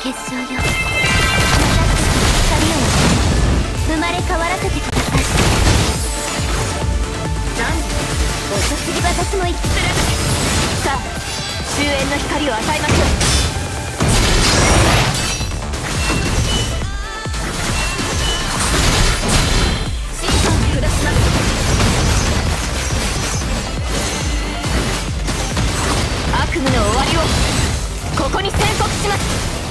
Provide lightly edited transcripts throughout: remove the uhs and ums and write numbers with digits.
結晶よ、私たちの光を生まれ変わらせてください。なんで遅すぎ、私も生きてる。さあ終焉の光を与えましょう。審判を下します。悪夢の終わりをここに宣告します。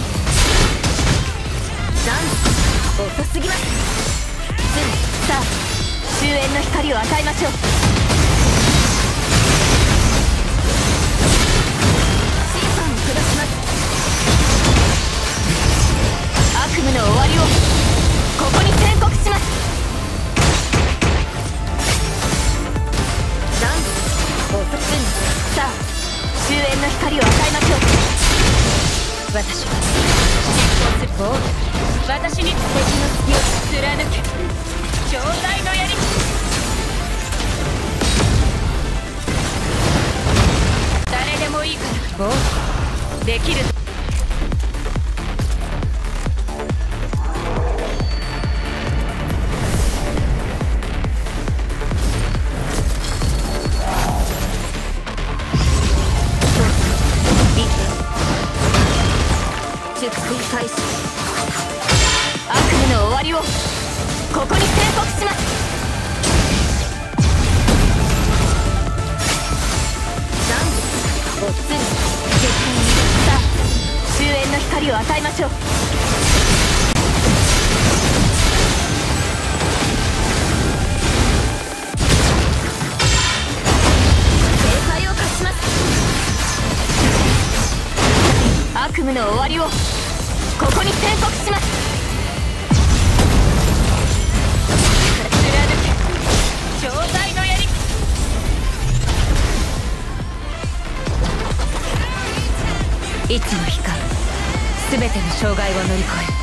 なん遅すぎます。さあ終焉の光を与えましょう。審判を下します。悪夢の終わりをここに宣告します。なん遅すぎ。さあ終焉の光を与えましょう。私は実行する。私に敵の隙を貫け。超大の槍。誰でもいいからもうできる。熟睡開始。悪夢の終わりをここに宣告します。なんでおっつり絶対に。さあ終焉の光を与えましょう。正解を勝ちます。悪夢の終わりをここに宣告します。超大の槍。いつの日か全ての障害を乗り越え